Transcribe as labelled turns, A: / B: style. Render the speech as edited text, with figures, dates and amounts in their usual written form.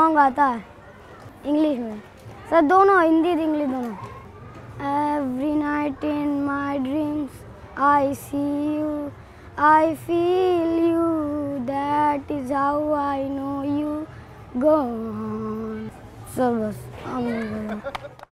A: Song आता है English में सर, दोनों हिंदी इंग्लिश दोनों। Every night in my dreams I see you, I feel you, that is how I know you gone. Sir बस